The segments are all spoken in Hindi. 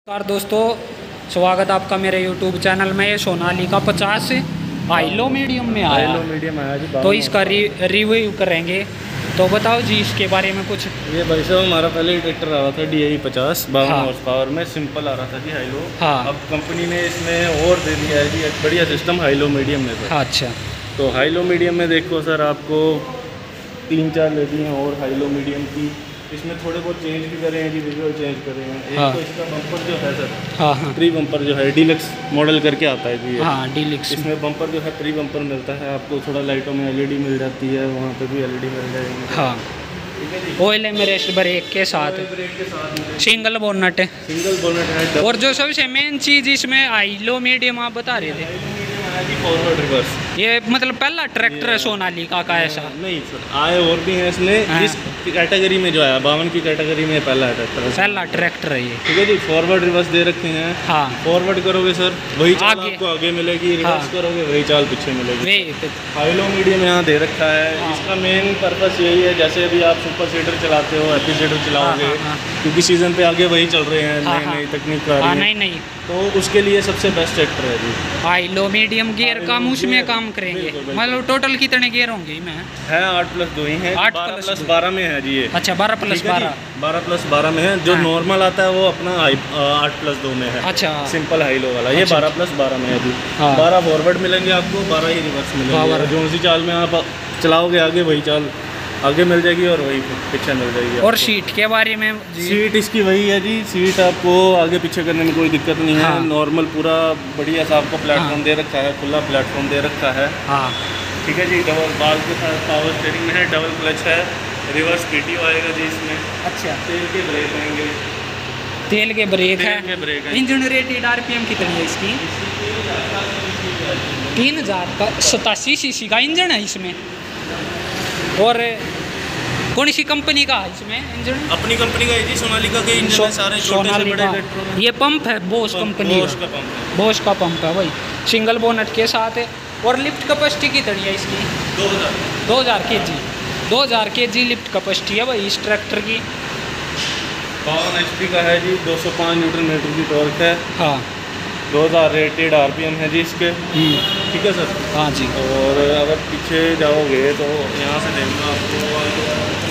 नमस्कार दोस्तों, स्वागत आपका मेरे YouTube चैनल में। ये सोनालिका 50 हाई लो मीडियम में आया। हाई लो मीडियम आया जी। तो इसका रिव्यू करेंगे, तो बताओ जी इसके बारे में कुछ। ये भाई साहब हमारा पहले ही ट्रैक्टर आ रहा था DI 50 52 हाँ। हॉर्स पावर में, सिंपल आ रहा था जी हाई लो। हाँ। अब कंपनी ने इसमें और दे दिया है जी एक बढ़िया सिस्टम हाई लो मीडियम में सर। अच्छा। तो हाई लो मीडियम में देखो सर, आपको 3-4 लेती हैं और हाई लो मीडियम की। इसमें थोड़े बहुत चेंज भी करे हैं जी, विजुअल चेंज करे हैं। एक हाँ। तो इसका बम्पर जो है सर, हाँ हाँ प्री बम्पर जो है डीलक्स मॉडल करके आता है जी ये। हाँ डीलक्स। इसमें बम्पर जो है प्री बम्पर मिलता है आपको, थोड़ा लाइटों में LED मिल जाती है, वहाँ पे भी LED मिल जाएगी। हाँ, ठीक है जी। ऑयल रेस्ट ब्रेक के साथ, ब्रेक के साथ में सिंगल बोनट। सिंगल बोनट है। और जो सबसे मेन चीज़ इसमें हाई लो मीडियम आप बता रहे थे, फॉरवर्ड रिवर्स। ये मतलब पहला ट्रैक्टर है सोनालिका का ऐसा? नहीं सर, आए और भी हैं इसमें। हाँ। इस कैटेगरी में जो आया 52 की कैटेगरी में पहला है ट्रैक्टर। पहला ट्रैक्टर है ये। ठीक है जी। फॉरवर्ड रिवर्स दे रखे हैं। हाँ। फॉरवर्ड करोगे सर वही चाल आगे। आपको आगे मिलेगी, रिवर्स हाँ। करोगे वही चाल पीछे मिलेगी। वे हाई लो मीडियम यहाँ दे रखा है। हाँ। इसका मेन पर्पस यही है, जैसे अभी आप सुपर सीडर चलाते हो, हैप्पी सीडर चलाओगे, हाँ, हाँ, क्योंकि सीजन पे आगे वही चल रहे हैं, हाँ, नई हाँ। नई तकनीक आ हाँ, रही है, नहीं तो उसके लिए सबसे बेस्ट ट्रैक्टर है जी। High low medium gear high का लो उसमें गियर, काम करेंगे। बिल्कुल, बिल्कुल। मतलब टोटल कितने गियर होंगे इसमें? है 8+2 ही है। 8+2 12 में है जी ये। अच्छा, 12+12। 12+12 में है। जो हाँ। नॉर्मल आता है वो अपना 8+2 में है। अच्छा। सिंपल हाई लो वाला ये अच्छा। 12+12 में है जी। हाँ। 12 फॉरवर्ड मिलेंगे आपको, 12 ही रिवर्स मिलेंगे। 12। जो उसी चाल में आप चलाओगे आगे वही चाल आगे मिल जाएगी और वही पीछे मिल जाएगी। और सीट के बारे में जी? सीट इसकी वही है जी। सीट आपको आगे पीछे करने में कोई दिक्कत नहीं है। हाँ। नॉर्मल पूरा बढ़िया सा आपको प्लेटफॉर्म हाँ। दे रखा है, खुला प्लेटफॉर्म दे रखा है। हाँ। ठीक है जी। डबल बाल के साथ पावर स्टीयरिंग में है, डबल क्लच है, रिवर्स PTO आएगा जी इसमें। अच्छा। तेल के ब्रेक आएंगे। तेल के ब्रेक है। तेल के ब्रेक है। इंजन रेटेड RPM कितनी है इसकी? 3087 cc का इंजन है इसमें। और कौन सी कंपनी का है इसमें इंजन? अपनी कंपनी का है जी, सोनालिका के इंजन है सारे, छोटे से बड़े ट्रैक्टरों में। ये पंप है बोस कंपनी बोश का। का पंप है। बोस का पंप है वही, सिंगल बोनट के साथ है। और लिफ्ट कैपेसिटी कितनी है इसकी? 2000 kg। 2000 kg लिफ्ट कैपेसिटी है भाई इस ट्रैक्टर की। 52 HP का है जी, 205 न्यूटन मीटर की टॉर्क है। हाँ। 2000 रेटेड RPM है जी इसके। ठीक है सर। हाँ जी। और अगर पीछे जाओगे तो यहाँ से देखना आपको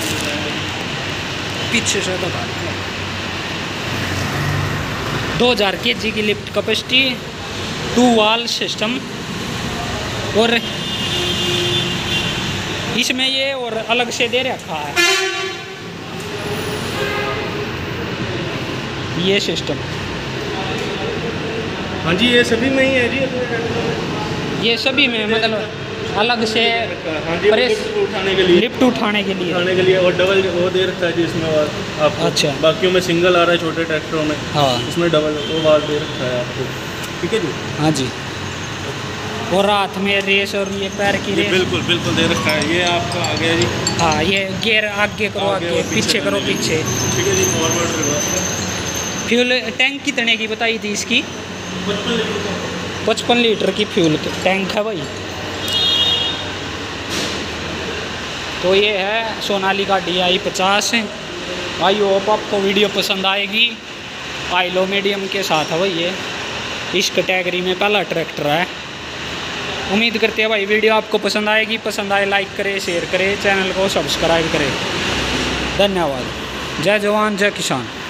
पीछे से तो 2000 kg की लिफ्ट कैपेसिटी, 2 वाल सिस्टम। और इसमें ये और अलग से दे रखा है ये सिस्टम। हाँ जी, ये सभी में ही है जी। ये सभी में मतलब अलग से हाँ जी, प्रेस लिफ्ट उठाने के लिए, लिफ्ट उठाने के लिए। और डबल वो दे रखा है जी इसमें वाल आपको। अच्छा। बाकियों में सिंगल आ रहा है छोटे ट्रैक्टरों में। हाँ। इसमें डबल वो वाल दे रखा है आपको। ठीक है जी। हाँ जी। और रात में रेस और ये पैर की ये रेस। बिल्कुल बिल्कुल दे रखा है। ये आपका आ गया जी। हाँ, ये गियर आगे करो आगे आगे, और पीछे करो करने के पीछे। लिए। ठीक है जी। Forward reverse. फ्यूल टैंक कितने की बताई थी इसकी? 55 लीटर की फ्यूल टैंक है भाई। तो ये है सोनालिका DI 50। आई होप आपको वीडियो पसंद आएगी। हाई लो मीडियम के साथ है भाई ये, इस कैटेगरी में पहला ट्रैक्टर है। उम्मीद करते हैं भाई वीडियो आपको पसंद आएगी। पसंद आए लाइक करें, शेयर करें, चैनल को सब्सक्राइब करें। धन्यवाद। जय जवान जय किसान।